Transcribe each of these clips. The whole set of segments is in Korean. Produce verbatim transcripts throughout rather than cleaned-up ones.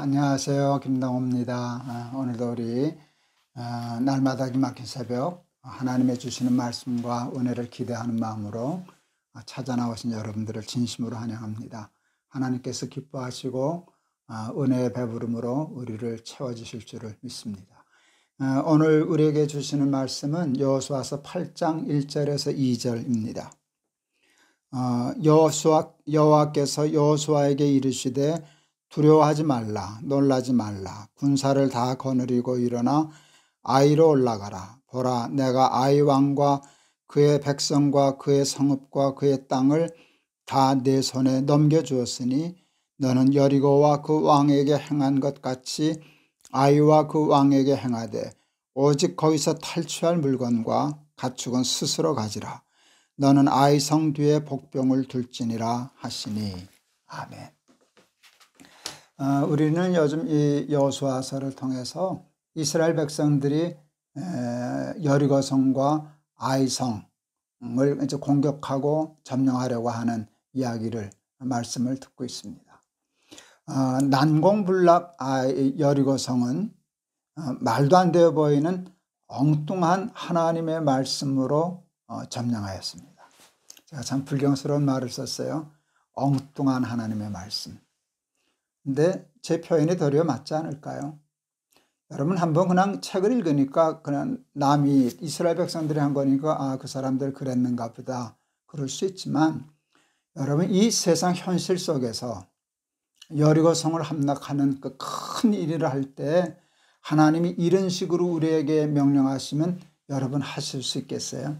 안녕하세요. 김동호입니다. 아, 오늘도 우리 아, 날마다 기막힌 새벽 하나님의 주시는 말씀과 은혜를 기대하는 마음으로 아, 찾아 나오신 여러분들을 진심으로 환영합니다. 하나님께서 기뻐하시고 아, 은혜의 배부름으로 우리를 채워주실 줄을 믿습니다. 아, 오늘 우리에게 주시는 말씀은 여호수아서 팔 장 일 절에서 이 절입니다. 어, 여호수아, 여호와께서 여호수아에게 이르시되 두려워하지 말라, 놀라지 말라. 군사를 다 거느리고 일어나 아이로 올라가라. 보라, 내가 아이 왕과 그의 백성과 그의 성읍과 그의 땅을 다 내 손에 넘겨주었으니 너는 여리고와 그 왕에게 행한 것 같이 아이와 그 왕에게 행하되 오직 거기서 탈취할 물건과 가축은 스스로 가지라. 너는 아이 성 뒤에 복병을 둘지니라 하시니. 아멘. 어, 우리는 요즘 이 여호수아서를 통해서 이스라엘 백성들이 에, 여리고성과 아이성을 이제 공격하고 점령하려고 하는 이야기를 말씀을 듣고 있습니다. 어, 난공불락 아이, 여리고성은 어, 말도 안 되어 보이는 엉뚱한 하나님의 말씀으로 어, 점령하였습니다. 제가 참 불경스러운 말을 썼어요. 엉뚱한 하나님의 말씀. 근데 제 표현이 도리어 맞지 않을까요? 여러분 한번 그냥 책을 읽으니까 그냥 남이 이스라엘 백성들이 한 거니까 아, 그 사람들 그랬는가 보다 그럴 수 있지만 여러분 이 세상 현실 속에서 여리고성을 함락하는 그 큰 일을 할 때 하나님이 이런 식으로 우리에게 명령하시면 여러분 하실 수 있겠어요?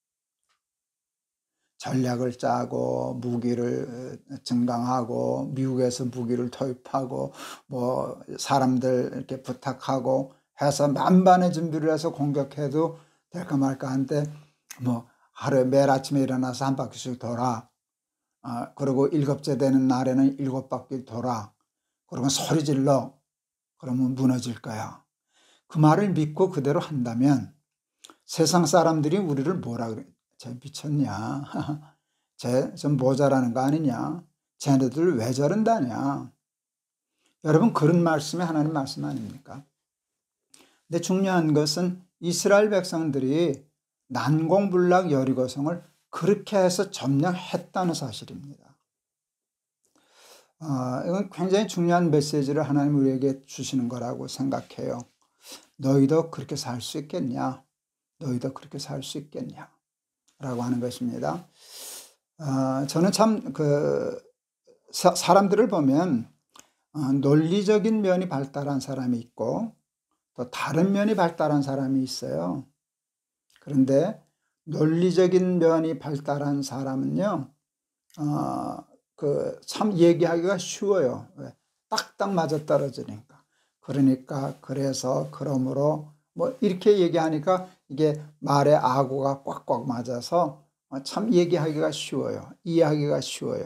전략을 짜고 무기를 증강하고 미국에서 무기를 도입하고 뭐 사람들 이렇게 부탁하고 해서 만반의 준비를 해서 공격해도 될까 말까 한데 뭐 하루에 매일 아침에 일어나서 한 바퀴씩 돌아. 아, 그리고 일곱째 되는 날에는 일곱 바퀴 돌아. 그러면 소리 질러. 그러면 무너질 거야. 그 말을 믿고 그대로 한다면 세상 사람들이 우리를 뭐라 그래? 쟤 미쳤냐? 쟤 좀 모자라는 거 아니냐? 쟤네들 왜 저런다냐? 여러분 그런 말씀이 하나님 말씀 아닙니까? 근데 중요한 것은 이스라엘 백성들이 난공불락 여리고성을 그렇게 해서 점령했다는 사실입니다. 어, 이건 굉장히 중요한 메시지를 하나님 우리에게 주시는 거라고 생각해요. 너희도 그렇게 살 수 있겠냐? 너희도 그렇게 살 수 있겠냐? 라고 하는 것입니다. 어, 저는 참 그 사람들을 보면 어, 논리적인 면이 발달한 사람이 있고 또 다른 면이 발달한 사람이 있어요. 그런데 논리적인 면이 발달한 사람은요, 어, 그 참 얘기하기가 쉬워요. 왜? 딱딱 맞아떨어지니까. 그러니까 그래서 그러므로 뭐 이렇게 얘기하니까 이게 말의 아구가 꽉꽉 맞아서 참 얘기하기가 쉬워요. 이해하기가 쉬워요.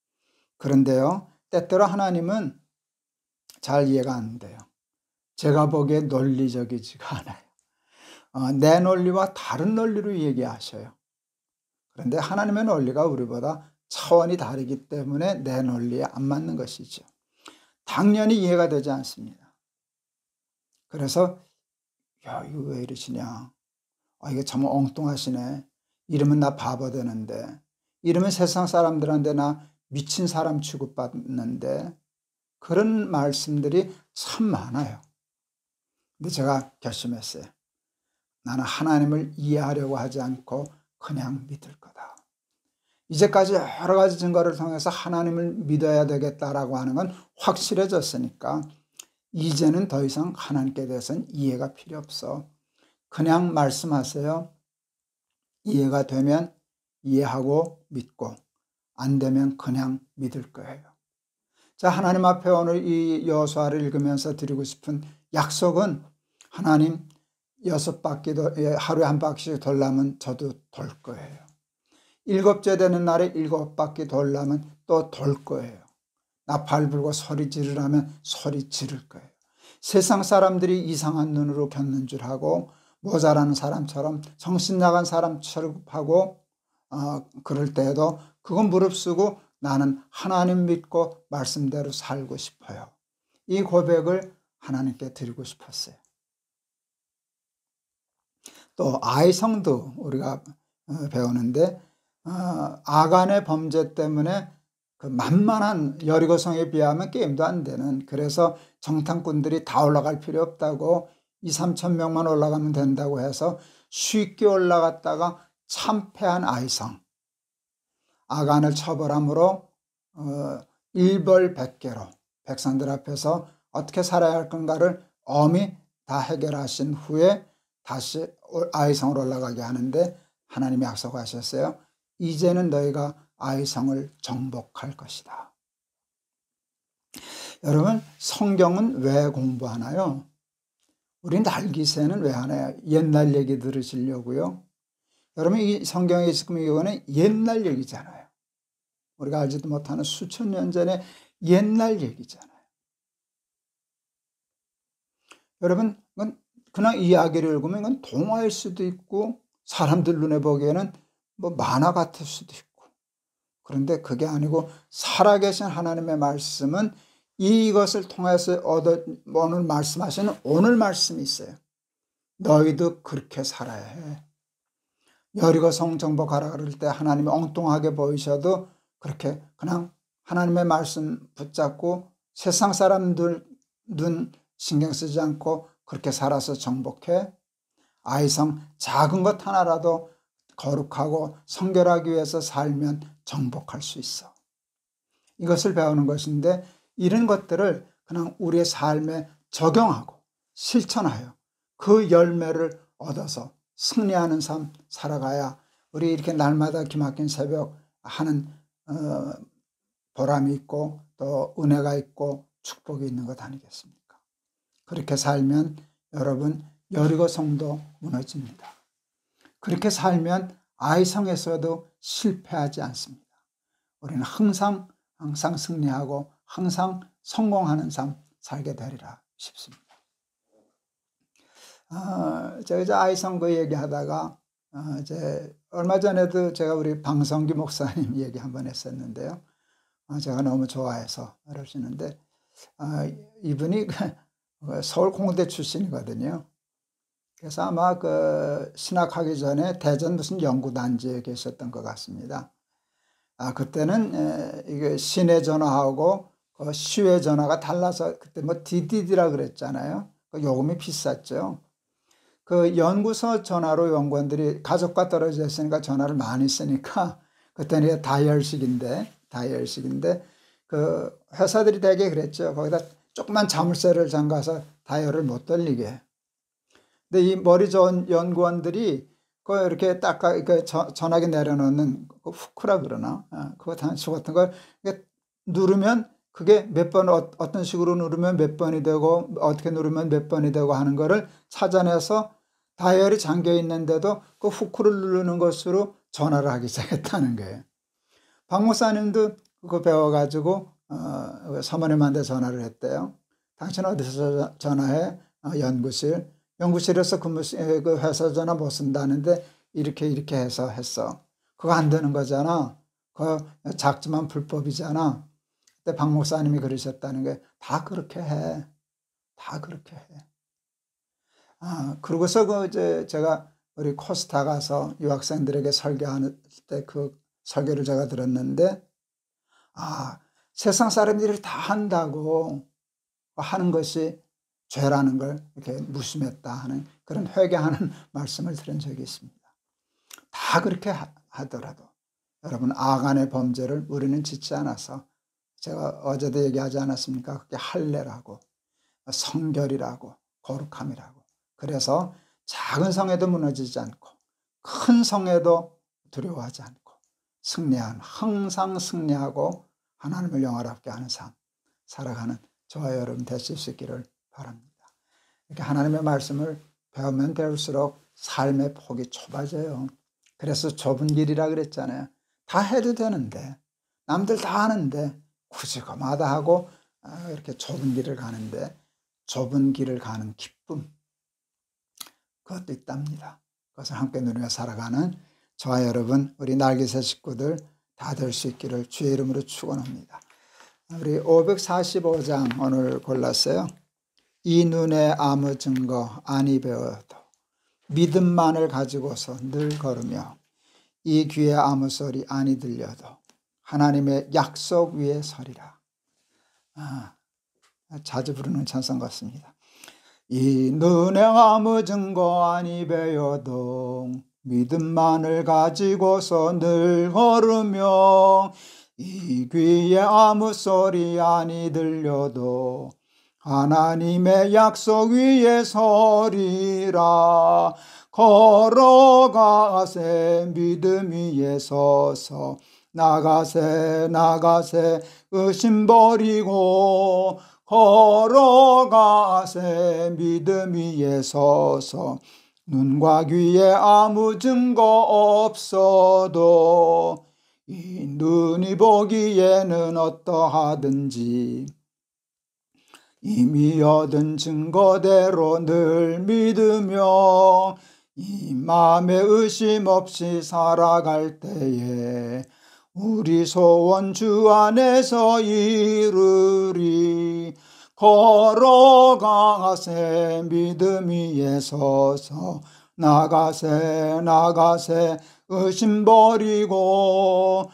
그런데요, 때때로 하나님은 잘 이해가 안 돼요. 제가 보기에 논리적이지가 않아요. 어, 내 논리와 다른 논리로 얘기하셔요. 그런데 하나님의 논리가 우리보다 차원이 다르기 때문에 내 논리에 안 맞는 것이죠. 당연히 이해가 되지 않습니다. 그래서 야, 이거 왜 이러시냐? 아, 이게 참 엉뚱하시네. 이러면 나 바보 되는데, 이러면 세상 사람들한테 나 미친 사람 취급받는데, 그런 말씀들이 참 많아요. 근데 제가 결심했어요. 나는 하나님을 이해하려고 하지 않고 그냥 믿을 거다. 이제까지 여러 가지 증거를 통해서 하나님을 믿어야 되겠다라고 하는 건 확실해졌으니까 이제는 더 이상 하나님께 대해서는 이해가 필요 없어. 그냥 말씀하세요. 이해가 되면 이해하고 믿고 안 되면 그냥 믿을 거예요. 자, 하나님 앞에 오늘 이 여호수아를 읽으면서 드리고 싶은 약속은 하나님 여섯 바퀴도 하루에 한 바퀴씩 돌려면 저도 돌 거예요. 일곱째 되는 날에 일곱 바퀴 돌려면 또 돌 거예요. 나팔 불고 소리 지르라면 소리 지를 거예요. 세상 사람들이 이상한 눈으로 겪는 줄 하고 모자라는 사람처럼 정신 나간 사람 취급하고 어, 그럴 때에도 그건 무릅쓰고 나는 하나님 믿고 말씀대로 살고 싶어요. 이 고백을 하나님께 드리고 싶었어요. 또 아이성도 우리가 배우는데 아간의 범죄 때문에 그 만만한 여리고성에 비하면 게임도 안 되는, 그래서 정탐꾼들이 다 올라갈 필요 없다고 이, 삼천 명만 올라가면 된다고 해서 쉽게 올라갔다가 참패한 아이성, 아간을 처벌함으로 어, 일벌백계로 백성들 앞에서 어떻게 살아야 할 건가를 엄히 다 해결하신 후에 다시 아이성으로 올라가게 하는데 하나님이 약속하셨어요. 이제는 너희가 아이성을 정복할 것이다. 여러분, 성경은 왜 공부하나요? 우리 날기새는 왜 하나요? 옛날 얘기 들으시려고요. 여러분, 이 성경에 지금 이거는 옛날 얘기잖아요. 우리가 알지도 못하는 수천 년 전의 옛날 얘기잖아요. 여러분, 이건 그냥 이야기를 읽으면 이건 동화일 수도 있고 사람들 눈에 보기에는 뭐 만화 같을 수도 있고, 그런데 그게 아니고 살아계신 하나님의 말씀은 이것을 통해서 얻어 오늘 말씀하시는 오늘 말씀이 있어요. 너희도 그렇게 살아야 해. 여리고성 정복하라 그럴 때 하나님이 엉뚱하게 보이셔도 그렇게 그냥 하나님의 말씀 붙잡고 세상 사람들 눈 신경 쓰지 않고 그렇게 살아서 정복해. 아이성 작은 것 하나라도 거룩하고 성결하기 위해서 살면 정복할 수 있어. 이것을 배우는 것인데, 이런 것들을 그냥 우리의 삶에 적용하고 실천하여 그 열매를 얻어서 승리하는 삶 살아가야 우리 이렇게 날마다 기막힌 새벽 하는 어, 보람이 있고 또 은혜가 있고 축복이 있는 것 아니겠습니까? 그렇게 살면 여러분 여리고성도 무너집니다. 그렇게 살면 아이성에서도 실패하지 않습니다. 우리는 항상 항상 승리하고 항상 성공하는 삶 살게 되리라 싶습니다. 어, 제가 이제 아이성 그 얘기하다가 어, 이제 얼마 전에도 제가 우리 방성기 목사님 얘기 한번 했었는데요. 어, 제가 너무 좋아해서 그러시는데 어, 이분이 서울 공대 출신이거든요. 그래서 아마 그 신학하기 전에 대전 무슨 연구단지에 계셨던 것 같습니다. 아, 그때는 에, 이게 시내 전화하고 그 시외 전화가 달라서 그때 뭐 디디디라 그랬잖아요. 그 요금이 비쌌죠. 그 연구소 전화로 연구원들이 가족과 떨어져 있으니까 전화를 많이 쓰니까 그때는 다이얼식인데 다이얼식인데 그 회사들이 되게 그랬죠. 거기다 조그만 자물쇠를 잠가서 다이얼을 못 돌리게. 근데 이 머리 좋은 연구원들이 그 이렇게 딱 그 전화기 내려놓는 그 후크라 그러나 어, 그거 단수 같은 걸 누르면 그게 몇 번 어떤 식으로 누르면 몇 번이 되고 어떻게 누르면 몇 번이 되고 하는 거를 찾아내서 다이얼이 잠겨 있는데도 그 후크를 누르는 것으로 전화를 하기 시작했다는 거예요. 박 목사님도 그거 배워가지고 어, 사모님한테 전화를 했대요. 당신 어디서 전화해? 어, 연구실. 연구실에서 근무, 그 회사 전화 못 쓴다는데 이렇게 이렇게 해서 했어. 그거 안 되는 거잖아. 그거 작지만 불법이잖아. 그때 박 목사님이 그러셨다는 게 다 그렇게 해. 다 그렇게 해. 아, 그러고서 그 이제 제가 우리 코스타 가서 유학생들에게 설교하는 때 그 설교를 제가 들었는데, 아, 세상 사람들이 다 한다고 하는 것이 죄라는 걸 이렇게 무심했다 하는 그런 회개하는 말씀을 들은 적이 있습니다. 다 그렇게 하더라도 여러분 아간의 범죄를 우리는 짓지 않아서, 제가 어제도 얘기하지 않았습니까? 그게 할례라고 성결이라고 거룩함이라고. 그래서 작은 성에도 무너지지 않고 큰 성에도 두려워하지 않고 승리한, 항상 승리하고 하나님을 영화롭게 하는 삶 살아가는 저와 여러분 되실 수 있기를 바랍니다. 이렇게 하나님의 말씀을 배우면 배울수록 삶의 폭이 좁아져요. 그래서 좁은 길이라 그랬잖아요. 다 해도 되는데, 남들 다 하는데 굳이 거마다 하고 이렇게 좁은 길을 가는데, 좁은 길을 가는 기쁨, 그것도 있답니다. 그것을 함께 누리며 살아가는 저와 여러분, 우리 날개새 식구들 다 될 수 있기를 주의 이름으로 축원합니다. 우리 오백사십오 장 오늘 골랐어요. 이 눈에 아무 증거 아니 배워도 믿음만을 가지고서 늘 걸으며 이 귀에 아무 소리 아니 들려도 하나님의 약속 위에 서리라. 아, 자주 부르는 찬송 같습니다. 이 눈에 아무 증거 아니 배워도 믿음만을 가지고서 늘 걸으며 이 귀에 아무 소리 아니 들려도 하나님의 약속 위에 서리라. 걸어가세 믿음 위에 서서 나가세 나가세 의심 버리고 걸어가세 믿음 위에 서서 눈과 귀에 아무 증거 없어도 이 눈이 보기에는 어떠하든지 이미 얻은 증거대로 늘 믿으며 이 마음에 의심 없이 살아갈 때에 우리 소원 주 안에서 이루리. 걸어가세 믿음 위에 서서 나가세 나가세 의심 버리고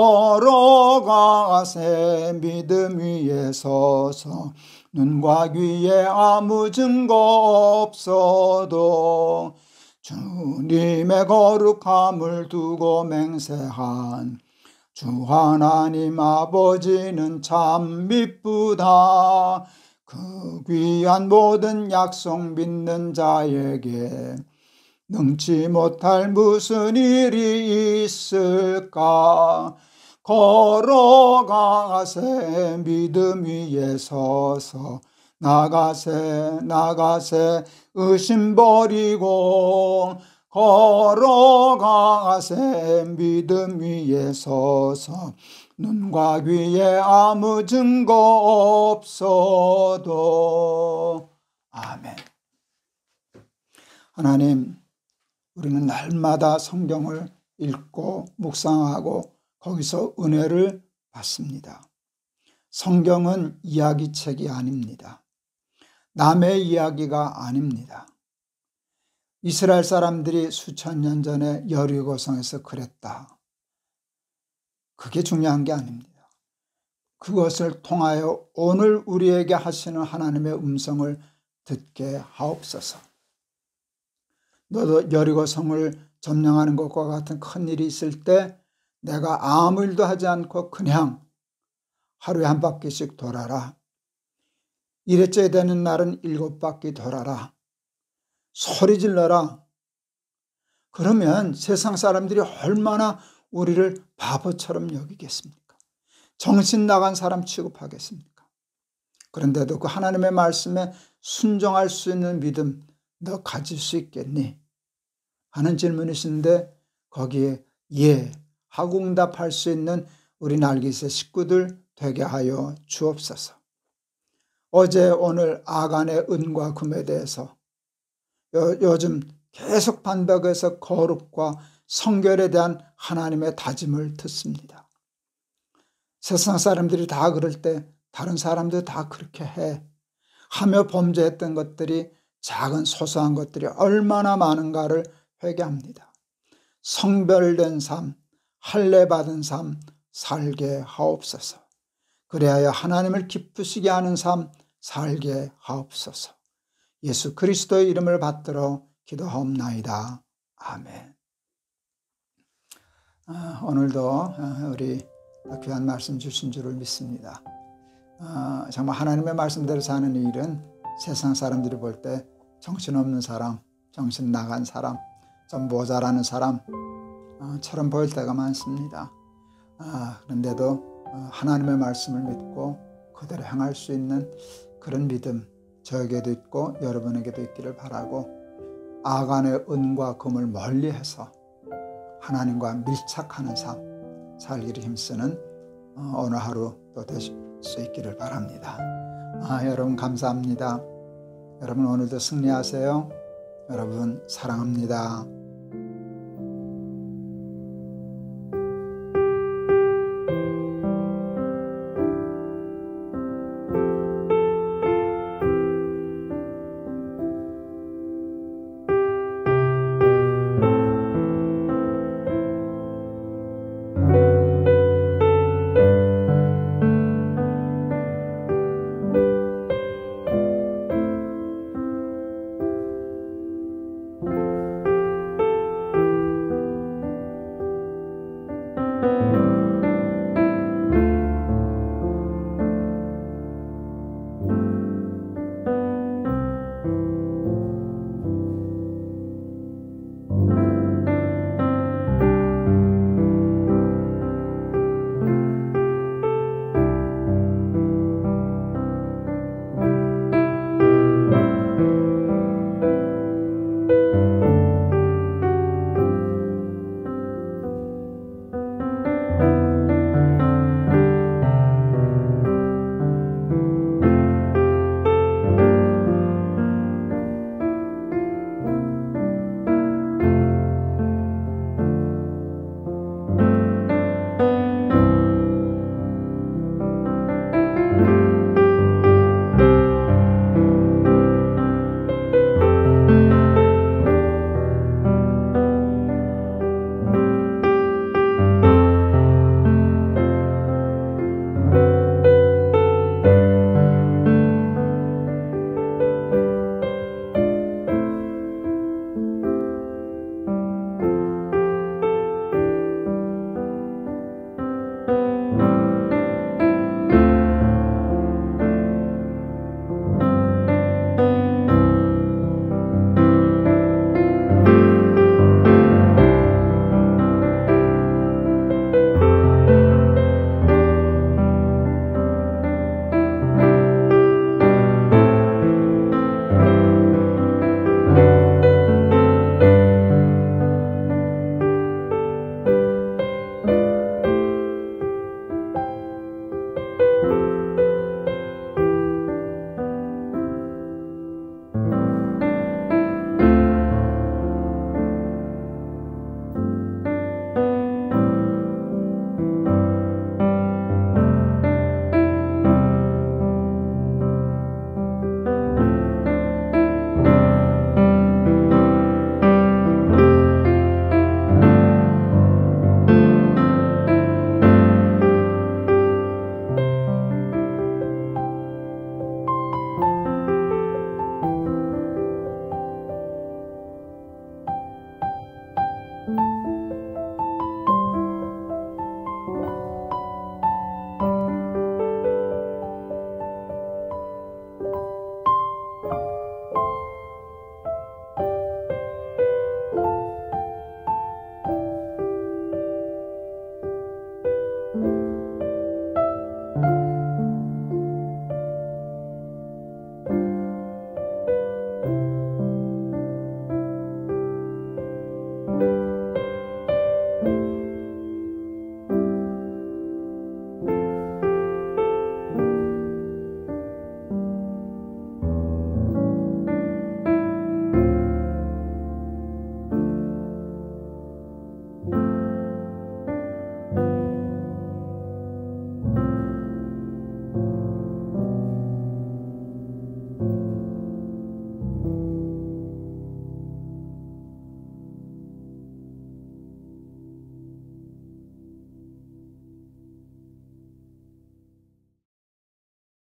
걸어가세 믿음 위에 서서 눈과 귀에 아무 증거 없어도 주님의 거룩함을 두고 맹세한 주 하나님 아버지는 참 미쁘다. 그 귀한 모든 약속 믿는 자에게 능치 못할 무슨 일이 있을까. 걸어가세 믿음 위에 서서 나가세 나가세 의심 버리고 걸어가세 믿음 위에 서서 눈과 귀에 아무 증거 없어도. 아멘. 하나님, 우리는 날마다 성경을 읽고 묵상하고 거기서 은혜를 받습니다. 성경은 이야기책이 아닙니다. 남의 이야기가 아닙니다. 이스라엘 사람들이 수천 년 전에 여리고성에서 그랬다. 그게 중요한 게 아닙니다. 그것을 통하여 오늘 우리에게 하시는 하나님의 음성을 듣게 하옵소서. 너도 여리고성을 점령하는 것과 같은 큰 일이 있을 때 내가 아무 일도 하지 않고 그냥 하루에 한 바퀴씩 돌아라. 일회째 되는 날은 일곱 바퀴 돌아라. 소리 질러라. 그러면 세상 사람들이 얼마나 우리를 바보처럼 여기겠습니까? 정신 나간 사람 취급하겠습니까? 그런데도 그 하나님의 말씀에 순종할 수 있는 믿음 너 가질 수 있겠니? 하는 질문이신데 거기에 예 하고 응답할 수 있는 우리 날깃의 식구들 되게 하여 주옵소서. 어제 오늘 아간의 은과 금에 대해서 요, 요즘 계속 반복해서 거룩과 성결에 대한 하나님의 다짐을 듣습니다. 세상 사람들이 다 그럴 때 다른 사람도 다 그렇게 해 하며 범죄했던 것들이 작은 소소한 것들이 얼마나 많은가를 회개합니다. 성별된 삶, 할례 받은 삶 살게 하옵소서. 그래야 하나님을 기쁘시게 하는 삶 살게 하옵소서. 예수 그리스도의 이름을 받들어 기도하옵나이다. 아멘. 아, 오늘도 우리 귀한 말씀 주신 줄을 믿습니다. 아, 정말 하나님의 말씀대로 사는 일은 세상 사람들이 볼 때 정신없는 사람, 정신 나간 사람, 좀 모자라는 사람처럼 보일 때가 많습니다. 아, 그런데도 하나님의 말씀을 믿고 그대로 행할 수 있는 그런 믿음 저에게도 있고 여러분에게도 있기를 바라고 아간의 은과 금을 멀리해서 하나님과 밀착하는 삶 살기를 힘쓰는 오늘 하루 또 되실 수 있기를 바랍니다. 아, 여러분 감사합니다. 여러분 오늘도 승리하세요. 여러분 사랑합니다.